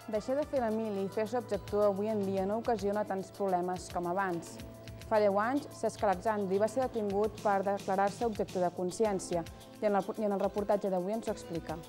Deixar de fer la mili i fer-se objector avui en dia no ocasiona tants problemes com abans. Fa 10 anys, Cesc Alexandri va ser detingut per declarar-se objector de consciència i en el reportatge d'avui ens ho explica.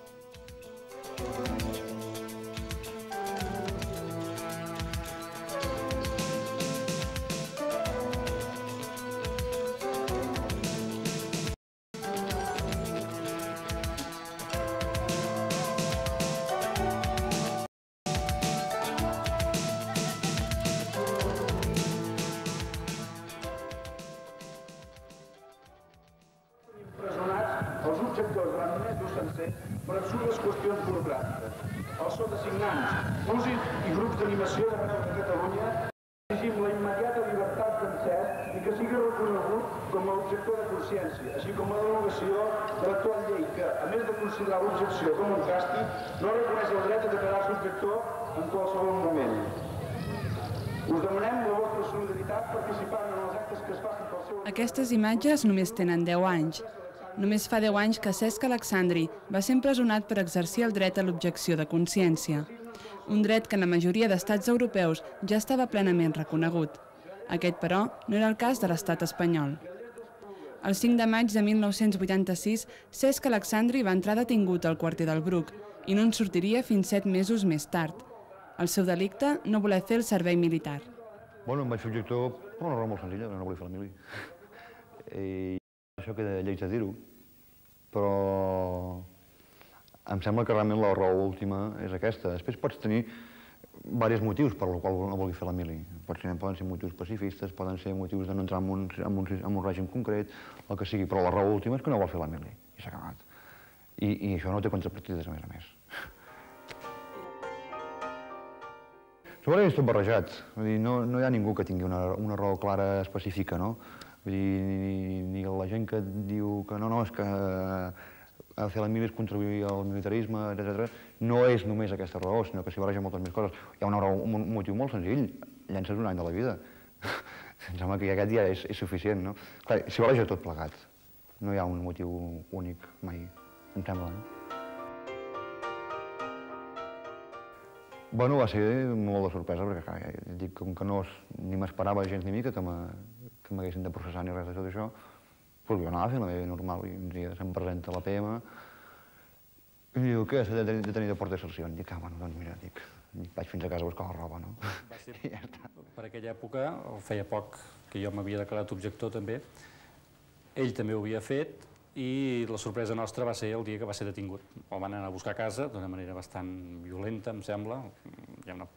Els objectors durant un mes dur sencer per absurdes qüestions burocràtiques. Els sotasignants, músics i grups d'animació d'arreu de Catalunya exigim la immediata llibertat d'en Cesc i que sigui reconegut com a objector de consciència, així com la derogació de l'actual llei que, a més de considerar l'objecció com un càstig, no reconeix el dret a declarar-se objector en qualsevol moment. Us demanem la vostra solidaritat participant en els actes que es facin pel seu... Aquestes imatges només tenen 10 anys. Només fa 10 anys que Cesc Alexandri va ser empresonat per exercir el dret a l'objecció de consciència. Un dret que en la majoria d'estats europeus ja estava plenament reconegut. Aquest, però, no era el cas de l'estat espanyol. El 5 de maig de 1986, Cesc Alexandri va entrar detingut al quarter del Bruc i no en sortiria fins 7 mesos més tard. El seu delicte, no voler fer el servei militar. Bueno, em vaig fer objector per una raó molt senzilla, no volia fer la mili. I això queda lleig de dir-ho, però em sembla que realment la raó última és aquesta. Després pots tenir diversos motius per als quals no vulgui fer la mili. Poden ser motius pacifistes, poden ser motius de no entrar en un règim concret, el que sigui, però la raó última és que no vol fer la mili, i s'ha acabat. I això no té contrapartides, a més. Segurament és tot barrejat. No hi ha ningú que tingui una raó clara específica, no? Vull dir, ni la gent que diu que no, és que fer la mili és contribuir al militarisme, etc. No és només aquesta raó, sinó que s'hi barregen moltes més coses. Hi ha un motiu molt senzill, llences un any de la vida. Em sembla que aquest ja és suficient, no? Clar, s'hi barreja tot plegat. No hi ha un motiu únic mai, em sembla, no? Bueno, va ser molt de sorpresa, perquè clar, dic, com que ni m'esperava gens ni mica que m'haguessin de processar ni res de tot això, doncs jo anava fent la meva vida normal, i un dia se'm presenta la PM i diu, què, s'ha de tenir de porta de sanció? Dic, bueno, doncs mira, vaig fins a casa a buscar la roba, no? I ja està. Per aquella època, feia poc que jo m'havia declarat objector també, ell també ho havia fet, i la sorpresa nostra va ser el dia que va ser detingut. El van anar a buscar a casa d'una manera bastant violenta, em sembla, ja una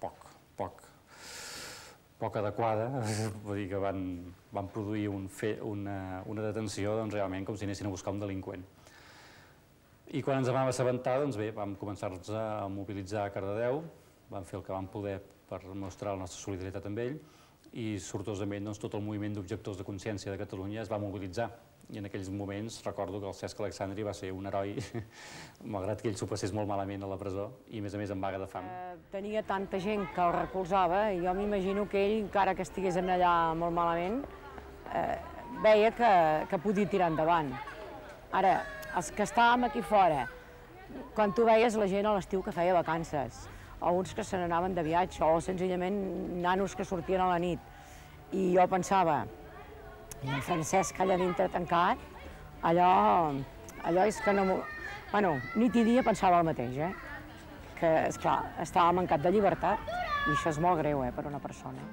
poc adequada, vull dir que van produir una detenció realment com si anessin a buscar un delinqüent. I quan ens vam assabentar, doncs bé, vam començar-nos a mobilitzar a Cardedeu, vam fer el que vam poder per mostrar la nostra solidaritat amb ell, i sortosament tot el moviment d'objectors de consciència de Catalunya es va mobilitzar. I en aquells moments recordo que el Cesc Alexandri va ser un heroi, malgrat que ell s'ho passés molt malament a la presó i, a més en vaga de fam. Tenia tanta gent que el recolzava i jo m'imagino que ell, encara que estigués allà molt malament, veia que podia tirar endavant. Ara, els que estàvem aquí fora, quan tu veies la gent a l'estiu que feia vacances, o uns que se n'anaven de viatge, o senzillament nanos que sortien a la nit, i jo pensava, i en Francesc allà dintre tancat, allò és que no... Bueno, nit i dia pensava el mateix, que, esclar, estava mancat de llibertat, i això és molt greu, per una persona.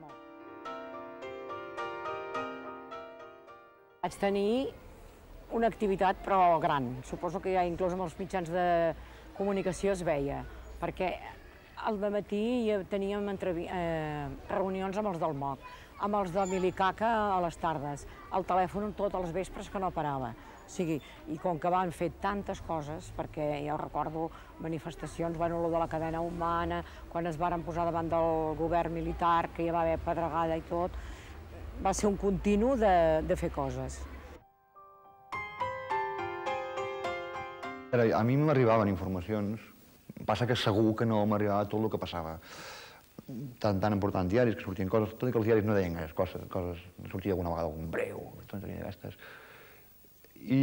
Vaig tenir una activitat, però gran. Suposo que ja inclús amb els mitjans de comunicació es veia, perquè al dematí teníem reunions amb els del MOC, amb els de Milicaca a les tardes, al telèfon tots els vespres que no parava. O sigui, i com que van fer tantes coses, perquè ja recordo manifestacions, bueno, allò de la cadena humana, quan es varen posar davant del govern militar, que hi va haver pedregada i tot, va ser un continu de fer coses. A mi m'arribaven informacions, passa que segur que no m'arribava tot el que passava. Tan important diaris, que sortien coses, tot i que els diaris no deien gaire coses, sortia alguna vegada algun breu, tonteria d'aquestes.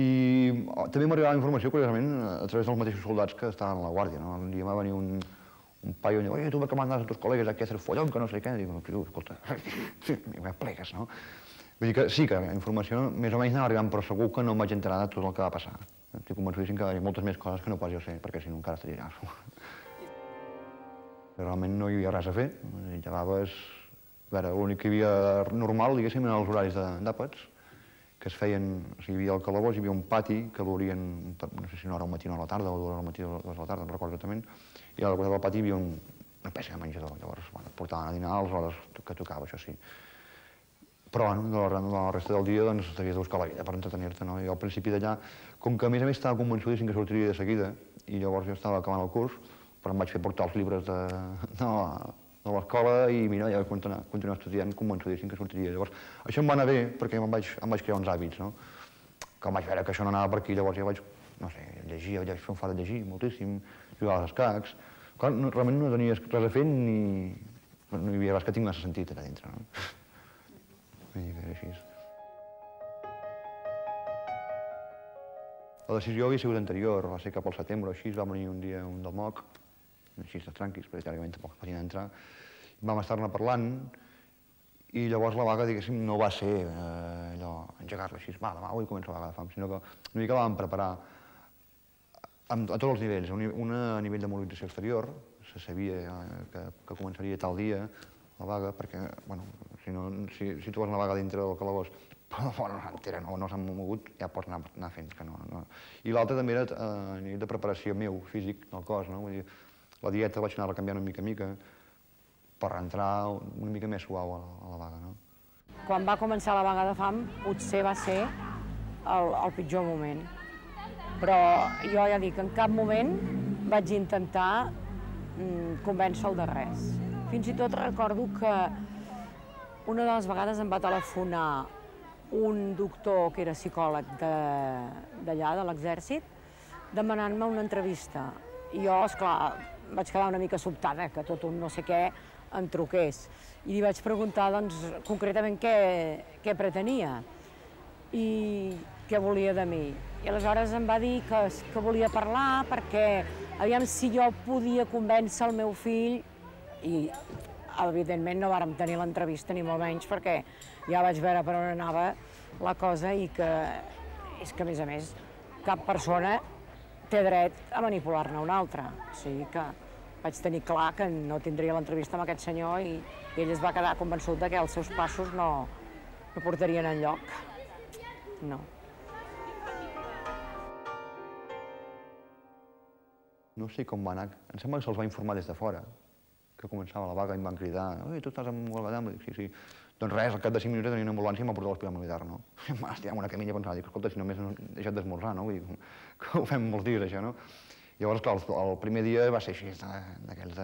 I també m'arribava informació, curiosament, a través dels mateixos soldats que estaven a la guàrdia. Un dia va venir un paio diu, oye, tu que mandas a tus colegas aquí a hacer follón, que no sé què. Dic, escolta, me plegues, no? Vull dir que sí, que la informació més o menys anava arribant, però segur que no em vaig enterar de tot el que va passar. Estic convençudíssim que hi ha moltes més coses que no pas jo sé, perquè si no encara estaria allà. Realment no hi havia res a fer. Llevaves... A veure, l'únic que hi havia normal, diguéssim, eren els horaris d'àpats, que es feien... O sigui, hi havia al calabós, hi havia un pati que durien, no sé si una hora al matí o a la tarda, o 2 hores al matí o 2 a la tarda, no recordo exactament, i al costat del pati hi havia una peça de menjador. Llavors, bueno, et portaven a dinar a les hores que tocava, això sí. Però, bueno, de la resta del dia, doncs, t'havies de buscar la vida per entretenir-te, no? I al principi d'allà, com que a més estava convençudíssim que sortiria de seguida, i llavors jo estava acabant el curs, però em vaig fer portar els llibres de l'escola i mira, ja vaig continuar estudiant convençudíssim que sortiria. Llavors, això em va anar bé perquè em vaig crear uns hàbits, no? Que vaig veure que això no anava per aquí, llavors ja vaig, no sé, llegir, vaig fer un far de llegir moltíssim, jugar als escacs. Clar, realment no tenies res a fer ni... No hi havia res que tinc massa sentit allà dintre, no? Vull dir que era així. La decisió havia sigut anterior, va ser cap al setembre o així, va venir un dia un del MOC, així de tranquils, perquè teòricament tampoc podien entrar. Vam estar-ne parlant i llavors la vaga, diguéssim, no va ser allò, engegar-la així, va, demà avui comença la vaga de fam, sinó que una mica la vam preparar a tots els nivells. Una a nivell de mobilització exterior, se sabia que començaria tal dia la vaga, perquè, bueno, si tu vas una vaga dintre del calabós, però fora no s'han mogut, ja pots anar fent que no. I l'altra també era a nivell de preparació meu, físic, del cos, no? Vull dir, la dieta vaig anar-la canviant una mica per entrar una mica més suau a la vaga, no? Quan va començar la vaga de fam, potser va ser el pitjor moment. Però jo ja dic, en cap moment vaig intentar convèncer-lo de res. Fins i tot recordo que una de les vegades em va telefonar un doctor que era psicòleg d'allà, de l'exèrcit, demanant-me una entrevista. I jo, esclar, vaig quedar una mica sobtada que tot un no sé què em truqués. I li vaig preguntar, doncs, concretament què pretenia i què volia de mi. I aleshores em va dir que volia parlar perquè aviam si jo podia convèncer el meu fill i, evidentment, no vàrem tenir l'entrevista ni molt menys perquè ja vaig veure per on anava la cosa i que, és que, a més, cap persona té dret a manipular-ne una altra. O sigui que vaig tenir clar que no tindria l'entrevista amb aquest senyor i ell es va quedar convençut que els seus passos no portarien enlloc. No. No sé com va anar. Em sembla que se'ls va informar des de fora, que començava la vaga i em van cridar «Ui, tu estàs amb huelga d'hambre?» Dic, sí. Doncs res, al cap de 5 minuts tenia una ambulància i m'ha portat a l'hospital militar, no? M'ha estirat amb una camilla i pensava, dic, escolta, si només he deixat d'esmorzar, no? Vull dir, que ho fem molts dies, això, no? Llavors, clar, el primer dia va ser així, d'aquells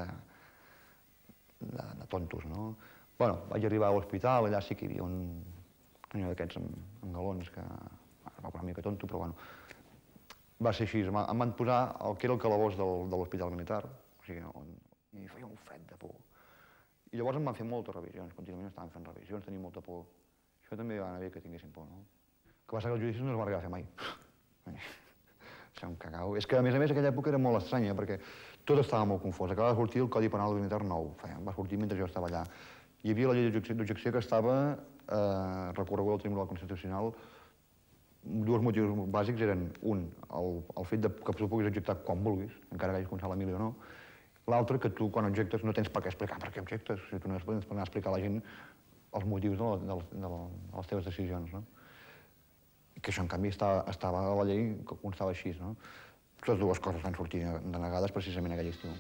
de tontos, no? Bueno, vaig arribar a l'hospital, allà sí que hi havia un senyor d'aquests amb galons que va una mica tonto, però bueno, va ser així. Em van posar el que era el calabós de l'hospital militar, o sigui, i feia un fred de por. I llavors em van fer moltes revisions, contínuament estaven fent revisions, tenia molta por. Això també va anar bé que tinguessin por, no? El que passa que els judicis no es van arribar a fer mai. Això em cagau. És que, a més, aquella època era molt estranya, perquè tot estava molt confós. Acabava de sortir el Codi Penal militar nou, va sortir mentre jo estava allà. Hi havia la llei d'objecció que estava recorreguda al Tribunal Constitucional. Dos motius bàsics eren, un, el fet que tu puguis objectar quan vulguis, encara que hagis començat la mili o no. L'altre, que tu, quan objectes, no tens per què explicar per què objectes. O sigui, tu no tens per anar a explicar a la gent els motius de les teves decisions, no? I que això, en canvi, estava a la llei que constava així, no? Les dues coses van sortir denegades precisament aquell estiu.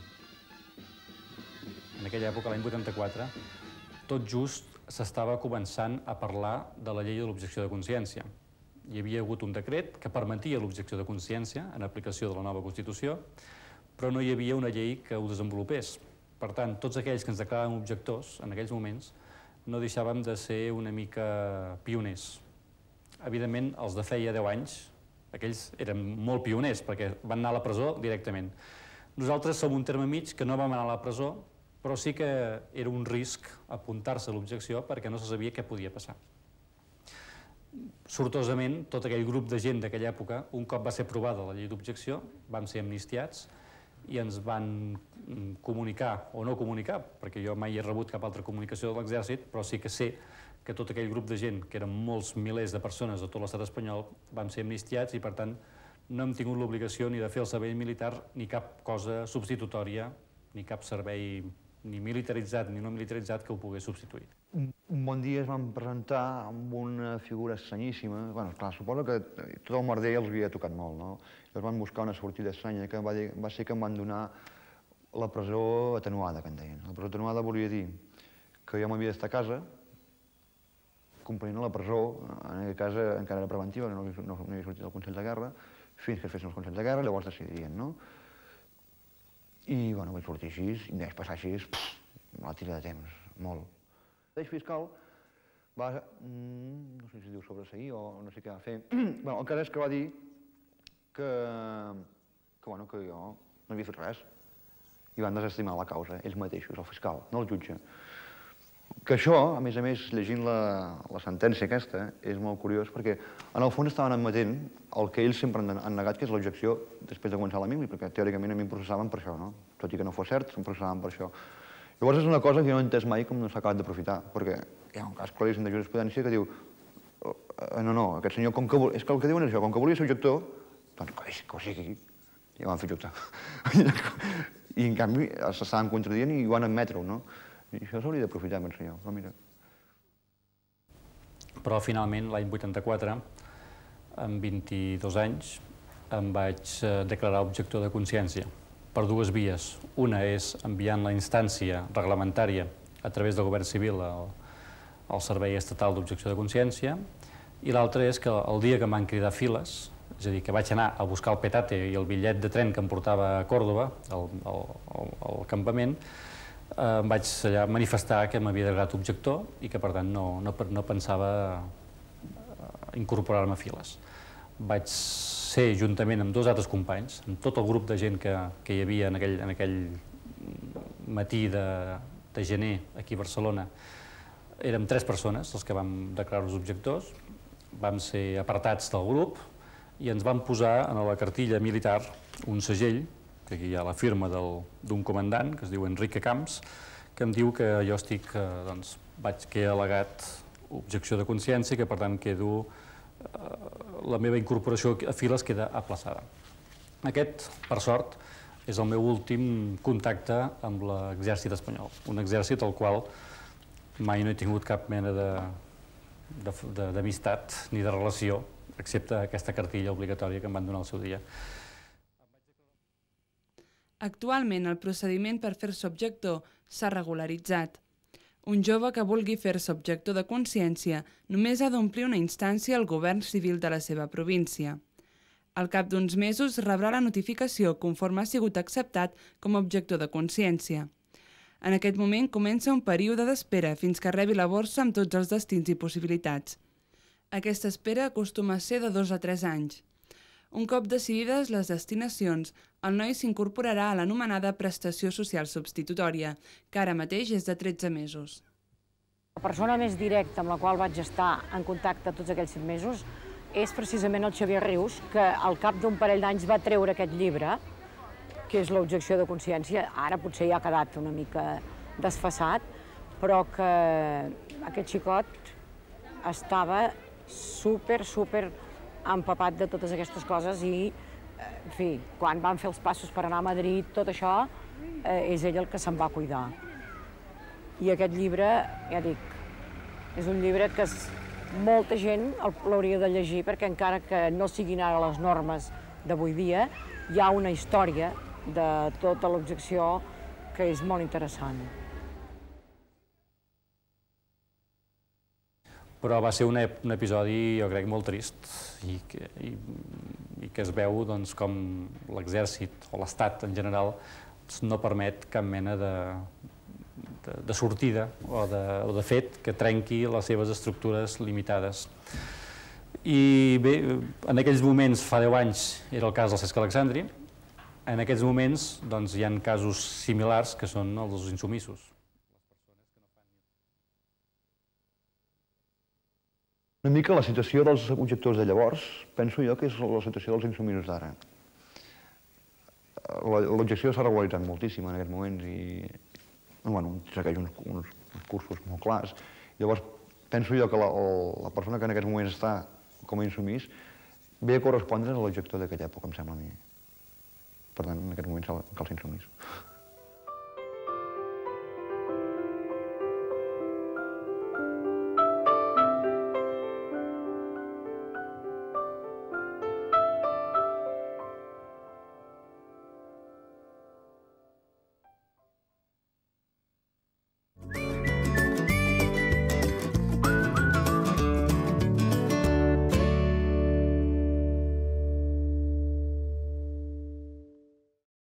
En aquella època, l'any 84, tot just s'estava començant a parlar de la llei de l'objecció de consciència. Hi havia hagut un decret que permetia l'objecció de consciència en aplicació de la nova Constitució, però no hi havia una llei que ho desenvolupés. Per tant, tots aquells que ens declaràvem objectors en aquells moments no deixàvem de ser una mica pioners. Evidentment, els de feia 10 anys, aquells eren molt pioners perquè van anar a la presó directament. Nosaltres som un terme mig que no vam anar a la presó, però sí que era un risc apuntar-se a l'objecció perquè no se sabia què podia passar. Sortosament, tot aquell grup de gent d'aquella època, un cop va ser aprovada la llei d'objecció, vam ser amnistiats i ens van comunicar, o no comunicar, perquè jo mai he rebut cap altra comunicació de l'exèrcit, però sí que sé que tot aquell grup de gent, que eren molts milers de persones de tot l'estat espanyol, vam ser amnistiats i, per tant, no hem tingut l'obligació ni de fer el servei militar ni cap cosa substitutòria, ni cap servei ni militaritzat ni no militaritzat que ho pogués substituir. Un bon dia es van presentar amb una figura estranyíssima. Bé, clar, suposo que tot el merder els havia tocat molt, no? Llavors van buscar una sortida estranya que va ser que em van donar la presó atenuada, que en deien. La presó atenuada volia dir que jo m'havia d'estar a casa, complint a la presó, en aquest cas encara era preventiva, que no havia sortit del Consell de Guerra, fins que es fessin els Consells de Guerra, llavors decidirien, no? I, bueno, vaig sortir així, i em vaig passar així, una tira de temps, molt. El deix fiscal va, no sé si es diu sobreseir o no sé què va fer, bueno, el cas és que va dir que jo no havia fet res i van desestimar la causa, ells mateixos, el fiscal, no el jutge. Que això, a més, llegint la sentència aquesta, és molt curiós perquè en el fons estaven admetent el que ells sempre han negat, que és l'objecció després de començar la mili, perquè teòricament a mi em processaven per això, no? Tot i que no fos cert, em processaven per això. Llavors és una cosa que jo no he entès mai com no s'ha acabat d'aprofitar, perquè hi ha un cas claríssim de jurisprudència que diu no, aquest senyor, és que el que diuen és això, com que volia ser objector, doncs que ho sigui, ja van fer objector. I en canvi s'estaven contradient i van admetre-ho, no? I això s'hauria d'aprofitar, penso jo, però mira. Però finalment, l'any 84, amb 22 anys, em vaig declarar objector de consciència per dues vies. Una és enviant la instància reglamentària a través del govern civil al Servei Estatal d'Objecció de Consciència i l'altra és que el dia que em van cridar files, és a dir, que vaig anar a buscar el petate i el bitllet de tren que em portava a Còrdova, al campament, em vaig allà manifestar que m'havia declarat objector i que, per tant, no pensava incorporar-me a files. Vaig ser, juntament amb dos altres companys, amb tot el grup de gent que hi havia en aquell matí de gener aquí a Barcelona, érem 3 persones els que vam declarar-nos objectors, vam ser apartats del grup i ens van posar en la cartilla militar un segell, que aquí hi ha la firma d'un comandant, que es diu Enrique Camps, que em diu que jo que he al·legat objecció de consciència i que, per tant, la meva incorporació a files queda aplaçada. Aquest, per sort, és el meu últim contacte amb l'exèrcit espanyol, un exèrcit al qual mai no he tingut cap mena d'amistat ni de relació, excepte aquesta cartilla obligatòria que em van donar al seu dia. Actualment, el procediment per fer-se objector s'ha regularitzat. Un jove que vulgui fer-se objector de consciència només ha d'omplir una instància al govern civil de la seva província. Al cap d'uns mesos rebrà la notificació conforme ha sigut acceptat com a objector de consciència. En aquest moment comença un període d'espera fins que rebi la borsa amb tots els destins i possibilitats. Aquesta espera acostuma a ser de 2 a 3 anys. Un cop decidides les destinacions, el noi s'incorporarà a l'anomenada prestació social substitutòria, que ara mateix és de 13 mesos. La persona més directa amb la qual vaig estar en contacte tots aquells 7 mesos és precisament el Xavier Rius, que al cap d'un parell d'anys va treure aquest llibre, que és l'objecció de consciència. Ara potser ja ha quedat una mica desfasat, però que aquest xicot estava super empapat de totes aquestes coses i, en fi, quan van fer els passos per anar a Madrid, tot això, és ell el que se'n va cuidar. I aquest llibre, ja dic, és un llibre que molta gent l'hauria de llegir perquè encara que no siguin ara les normes d'avui dia, hi ha una història de tota l'objecció que és molt interessant. Però va ser un episodi, jo crec, molt trist i que es veu com l'exèrcit o l'Estat en general no permet cap mena de sortida o de fet que trenqui les seves estructures limitades. I bé, en aquells moments, fa 10 anys, era el cas del Cesc Alexandri. En aquests moments hi ha casos similars que són els dels insumisos. Una mica la situació dels objectors de llavors, penso jo que és la situació dels insumisos d'ara. l'objecció s'ha regularitzat moltíssim en aquests moments i segueix uns cursos molt clars. Llavors, penso jo que la persona que en aquests moments està com a insumís ve a correspondre a l'objector d'aquella època, em sembla a mi. Per tant, en aquests moments cal ser insumís.